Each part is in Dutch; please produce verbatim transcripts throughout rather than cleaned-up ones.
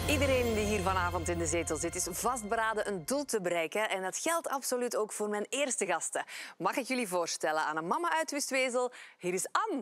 Iedereen die hier vanavond in de zetel zit, is vastberaden een doel te bereiken. En dat geldt absoluut ook voor mijn eerste gasten. Mag ik jullie voorstellen aan een mama uit Wustwezel? Hier is Anne.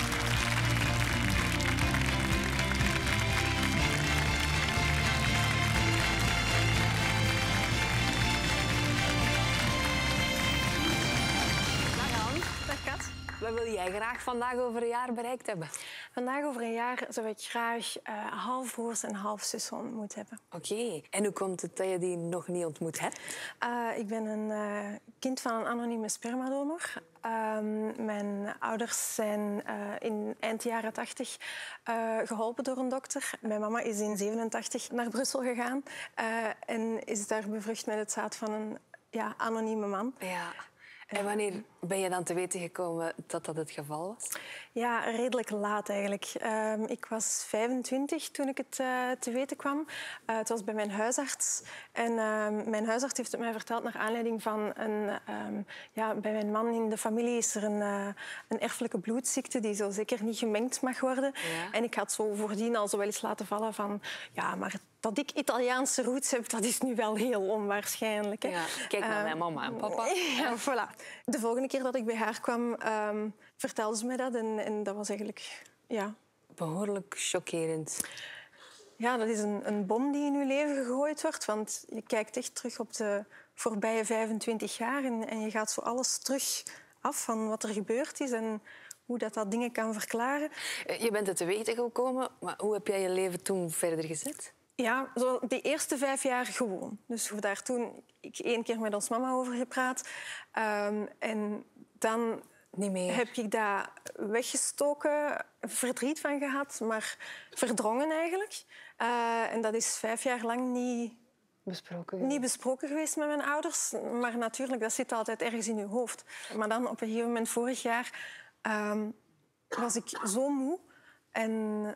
Dag Anne. Dag Kat. Wat wil jij graag vandaag over een jaar bereikt hebben? Vandaag over een jaar zou ik graag uh, halfbroers en halfzussen ontmoet hebben. Oké. Okay. En hoe komt het dat je die nog niet ontmoet hebt? Uh, ik ben een uh, kind van een anonieme spermadonor. Uh, mijn ouders zijn uh, in eind jaren tachtig uh, geholpen door een dokter. Mijn mama is in zevenentachtig naar Brussel gegaan uh, en is daar bevrucht met het zaad van een ja, anonieme man. Ja. En wanneer ben je dan te weten gekomen dat dat het geval was? Ja, redelijk laat eigenlijk. Uh, ik was vijfentwintig toen ik het uh, te weten kwam. Uh, het was bij mijn huisarts. En uh, mijn huisarts heeft het mij verteld naar aanleiding van een... Um, ja, bij mijn man in de familie is er een, uh, een erfelijke bloedziekte die zo zeker niet gemengd mag worden. Ja. En ik had zo voordien al zo wel eens laten vallen van... Ja, maar dat ik Italiaanse roots heb, dat is nu wel heel onwaarschijnlijk. Hè? Ja, kijk naar uh, mijn mama en papa. Ja, voilà. De volgende keer dat ik bij haar kwam, um, vertelde ze mij dat. En, en dat was eigenlijk... Ja. Behoorlijk chockerend. Ja, dat is een, een bom die in je leven gegooid wordt. Want je kijkt echt terug op de voorbije vijfentwintig jaar. En, en je gaat zo alles terug af van wat er gebeurd is. En hoe dat, dat dingen kan verklaren. Je bent het te weten gekomen, maar hoe heb jij je leven toen verder gezet? Ja, zo de eerste vijf jaar gewoon. Dus daar toen ik één keer met ons mama over gepraat. Um, en dan Niet meer. heb ik dat weggestoken, verdriet van gehad, maar verdrongen eigenlijk. Uh, en dat is vijf jaar lang niet besproken, niet besproken geweest met mijn ouders. Maar natuurlijk, dat zit altijd ergens in je hoofd. Maar dan op een gegeven moment, vorig jaar, um, was ik zo moe. En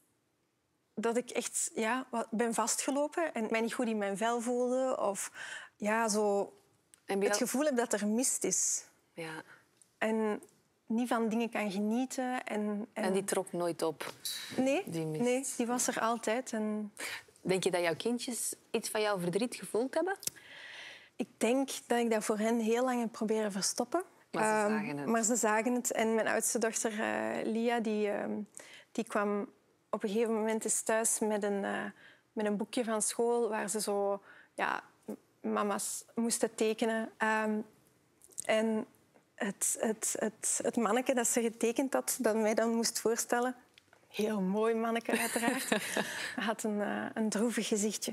dat ik echt ja, ben vastgelopen en mij niet goed in mijn vel voelde. Of ja, zo en het gevoel heb dat er mist is. Ja. En niet van dingen kan genieten. En, en... en die trok nooit op? Nee, die, mist. nee, die was er altijd. En... Denk je dat jouw kindjes iets van jouw verdriet gevoeld hebben? Ik denk dat ik dat voor hen heel lang heb proberen verstoppen. Maar ze um, zagen het. Maar ze zagen het. En mijn oudste dochter, uh, Lia, die, uh, die kwam op een gegeven moment eens thuis met een, uh, met een boekje van school waar ze zo ja, mama's moesten tekenen. Um, en het, het, het, het manneke dat ze getekend had, dat mij dan moest voorstellen... Heel mooi manneke, uiteraard. Hij had een, uh, een droevig gezichtje.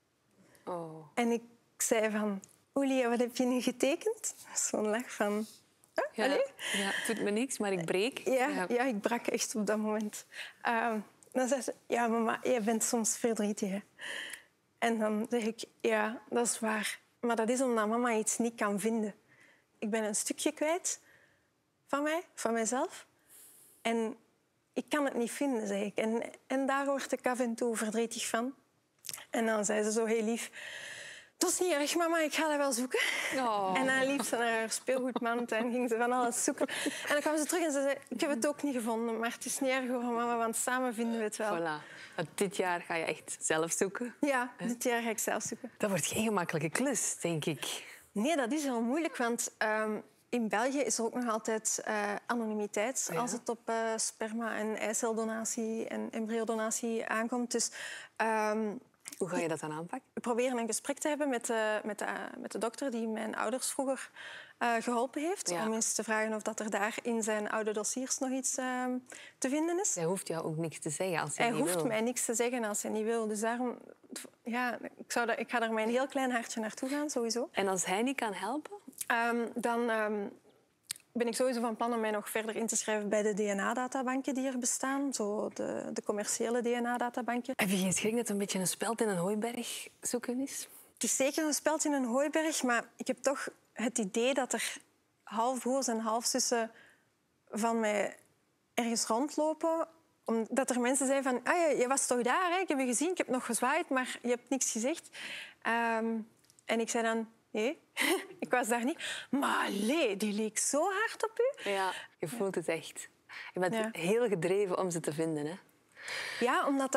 Oh. En ik zei van... Olia, wat heb je nu getekend? Zo'n lach van... Huh? Ja, ja, het doet me niks, maar ik breek. Ja, ja. ja ik brak echt op dat moment. Uh, dan zei ze... Ja, mama, jij bent soms verdrietig. Hè? En dan zeg ik... Ja, dat is waar. Maar dat is omdat mama iets niet kan vinden. Ik ben een stukje kwijt van mij, van mijzelf. En... Ik kan het niet vinden, zei ik. En, en daar word ik af en toe verdrietig van. En dan zei ze zo heel lief... Dat is niet erg, mama, ik ga dat wel zoeken. Oh. En dan liep ze naar haar speelgoedmand en ging ze van alles zoeken. En dan kwam ze terug en ze zei... Ik heb het ook niet gevonden, maar het is niet erg hoor, mama, want samen vinden we het wel. Voilà. Dit jaar ga je echt zelf zoeken? Ja, dit jaar ga ik zelf zoeken. Dat wordt geen gemakkelijke klus, denk ik. Nee, dat is heel moeilijk, want... Um, In België is er ook nog altijd uh, anonimiteit ja. als het op uh, sperma- en eiceldonatie en embryodonatie aankomt. Dus, um, hoe ga je dat dan aanpakken? We proberen een gesprek te hebben met de, met de, met de dokter die mijn ouders vroeger uh, geholpen heeft. Ja. Om eens te vragen of dat er daar in zijn oude dossiers nog iets uh, te vinden is. Hij hoeft jou ook niks te zeggen als hij, hij niet wil. Hij hoeft mij niks te zeggen als hij niet wil. Dus daarom... Ja, ik, zou dat, ik ga daar met een heel klein hartje naartoe gaan, sowieso. En als hij niet kan helpen? Um, dan um, ben ik sowieso van plan om mij nog verder in te schrijven bij de D N A-databanken die er bestaan. Zo de, de commerciële D N A-databanken. Heb je geen schrik dat het een beetje een speld in een hooiberg zoeken is? Het is zeker een speld in een hooiberg, maar ik heb toch het idee dat er halfbroers en halfzussen van mij ergens rondlopen. Omdat er mensen zijn van... Ah, je was toch daar, hè? Ik heb je gezien, ik heb nog gezwaaid, maar je hebt niks gezegd. Um, en ik zei dan... Nee, ik was daar niet. Maar allee, die leek zo hard op u. Ja, je voelt het echt. Je bent ja. heel gedreven om ze te vinden, hè? Ja, omdat dat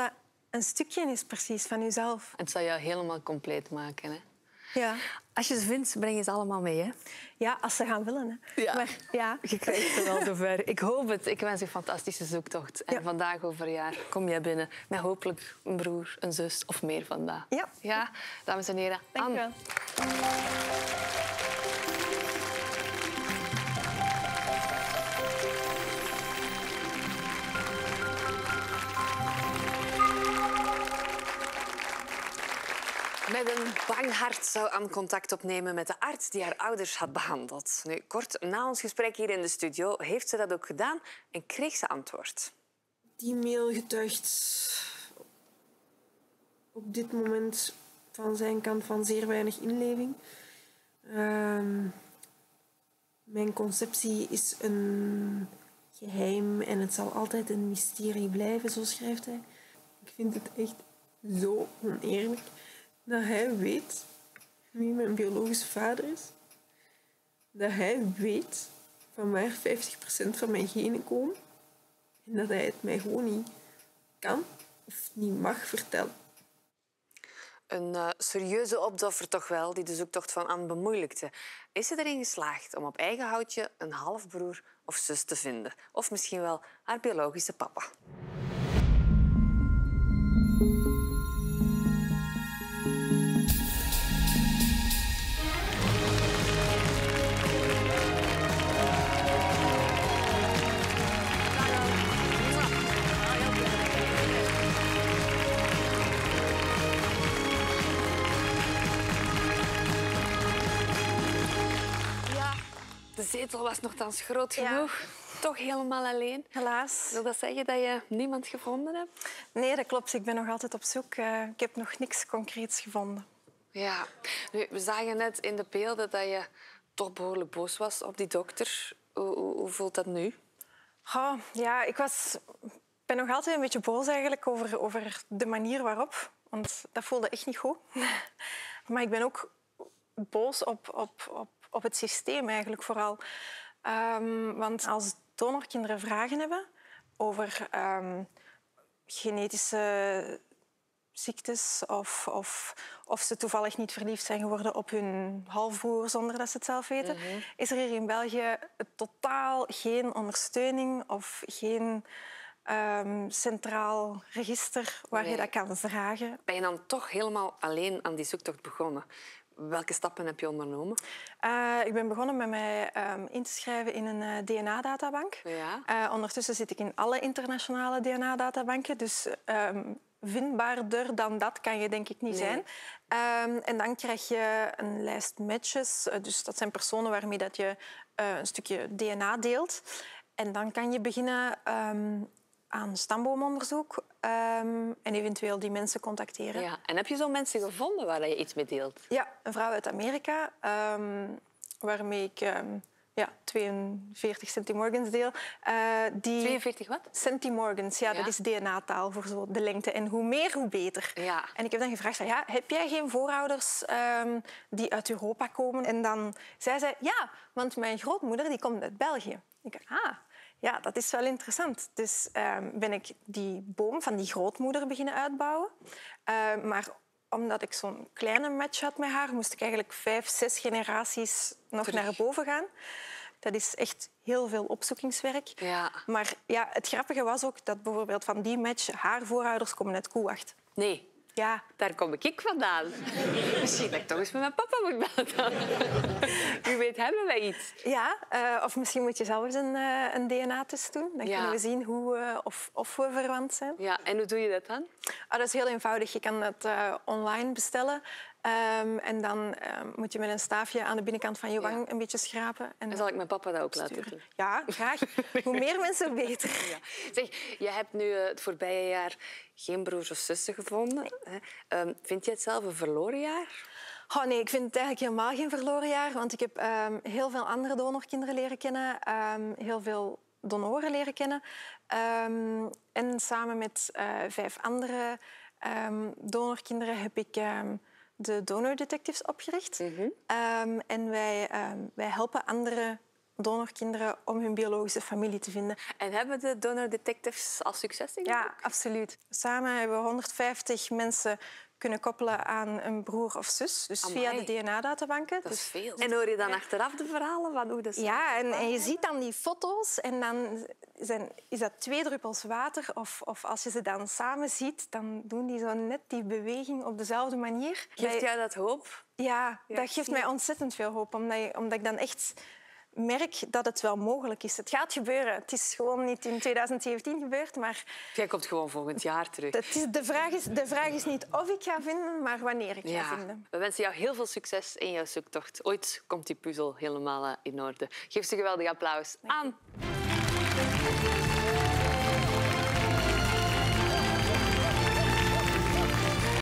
een stukje is precies van jezelf. Het zou jou helemaal compleet maken, hè? Ja. Als je ze vindt, breng je ze allemaal mee, hè? Ja, als ze gaan willen. Hè. Ja. Maar, ja. Je krijgt ze wel zover. Ik hoop het. Ik wens je een fantastische zoektocht. En ja. vandaag over een jaar kom jij binnen met hopelijk een broer, een zus of meer vandaag. Ja. Ja, dames en heren. Dank je Anne. wel. Met een bang hart zou Anne contact opnemen met de arts die haar ouders had behandeld. Nu, kort na ons gesprek hier in de studio heeft ze dat ook gedaan en kreeg ze antwoord. Die mail getuigt op dit moment van zijn kant van zeer weinig inleving. Uh, mijn conceptie is een geheim en het zal altijd een mysterie blijven, zo schrijft hij. Ik vind het echt zo oneerlijk dat hij weet wie mijn biologische vader is. Dat hij weet van waar vijftig procent van mijn genen komen. En dat hij het mij gewoon niet kan of niet mag vertellen. Een uh, serieuze opdoffer toch wel, die de zoektocht van Anne bemoeilijkte. Is ze erin geslaagd om op eigen houtje een halfbroer of zus te vinden? Of misschien wel haar biologische papa? De zetel was nogthans groot genoeg. Ja. Toch helemaal alleen. Helaas. Wil dat zeggen dat je niemand gevonden hebt? Nee, dat klopt. Ik ben nog altijd op zoek. Uh, ik heb nog niks concreets gevonden. Ja. Nu, we zagen net in de beelden dat je toch behoorlijk boos was op die dokter. Hoe, hoe, hoe voelt dat nu? Oh, ja, ik was... ben nog altijd een beetje boos eigenlijk over, over de manier waarop. Want dat voelde echt niet goed. Maar ik ben ook boos op... op, op op het systeem eigenlijk vooral. Um, want als donorkinderen vragen hebben over um, genetische ziektes of, of, of ze toevallig niet verliefd zijn geworden op hun halfbroer zonder dat ze het zelf weten, mm-hmm. is er hier in België totaal geen ondersteuning of geen um, centraal register waar nee. je dat kan vragen. Ben je dan toch helemaal alleen aan die zoektocht begonnen? Welke stappen heb je ondernomen? Uh, ik ben begonnen met mij um, in te schrijven in een uh, D N A-databank. Ja. Uh, ondertussen zit ik in alle internationale D N A-databanken. Dus um, vindbaarder dan dat kan je denk ik niet nee. zijn. Um, en dan krijg je een lijst matches. Uh, dus dat zijn personen waarmee dat je uh, een stukje D N A deelt. En dan kan je beginnen... Um, aan stamboomonderzoek um, en eventueel die mensen contacteren. Ja. En heb je zo mensen gevonden waar je iets mee deelt? Ja, een vrouw uit Amerika, um, waarmee ik um, ja, tweeënveertig centimorgans deel. Uh, die... tweeënveertig wat? Centimorgans, ja, ja, dat is D N A-taal voor zo de lengte. En hoe meer, hoe beter. Ja. En ik heb dan gevraagd, ja, heb jij geen voorouders um, die uit Europa komen? En dan zei zij, ja, want mijn grootmoeder die komt uit België. Ik dacht, ah... Ja, dat is wel interessant. Dus uh, ben ik die boom van die grootmoeder beginnen uitbouwen. Uh, maar omdat ik zo'n kleine match had met haar, moest ik eigenlijk vijf, zes generaties nog Terug. naar boven gaan. Dat is echt heel veel opzoekingswerk. Ja. Maar ja, het grappige was ook dat bijvoorbeeld van die match haar voorouders komen uit Koewacht. Nee. Ja. Daar kom ik vandaan. Misschien dat ik toch eens met mijn papa moet bellen. Wie weet hebben wij iets. Ja, uh, of misschien moet je zelf eens een, uh, een D N A-test doen. Dan ja. kunnen we zien hoe, uh, of, of we verwant zijn. Ja, en hoe doe je dat dan? Oh, dat is heel eenvoudig. Je kan dat uh, online bestellen. Um, en dan um, moet je met een staafje aan de binnenkant van je wang ja. een beetje schrapen. En dan zal ik mijn papa dat ook sturen. laten doen. Ja, graag. Hoe meer mensen, hoe beter. Ja. Zeg, je hebt nu uh, het voorbije jaar geen broers of zussen gevonden. Nee. Um, vind je het zelf een verloren jaar? Oh, nee, ik vind het eigenlijk helemaal geen verloren jaar. Want ik heb um, heel veel andere donorkinderen leren kennen. Um, heel veel donoren leren kennen. Um, en samen met uh, vijf andere um, donorkinderen heb ik... Um, de Donor Detectives opgericht. Mm-hmm. Um, en wij, um, wij helpen andere donorkinderen om hun biologische familie te vinden. En hebben de donor-detectives al succes in? Ja, absoluut. Samen hebben we honderdvijftig mensen kunnen koppelen aan een broer of zus. Dus Amai. via de D N A-databanken. Dat is veel. En hoor je dan achteraf de verhalen van hoe dat is? Ja, en, en je ziet dan die foto's en dan zijn, is dat twee druppels water. Of, of als je ze dan samen ziet, dan doen die zo net die beweging op dezelfde manier. Geeft jou dat hoop? Ja, Ja, dat geeft zie mij je. ontzettend veel hoop. Omdat, je, omdat ik dan echt merk dat het wel mogelijk is. Het gaat gebeuren. Het is gewoon niet in twintig zeventien gebeurd, maar Jij komt gewoon volgend jaar terug. het is, de, vraag is, de vraag is niet of ik ga vinden, maar wanneer ik ga vinden. We wensen jou heel veel succes in jouw zoektocht. Ooit komt die puzzel helemaal eh, in orde. Geef ze geweldig applaus aan.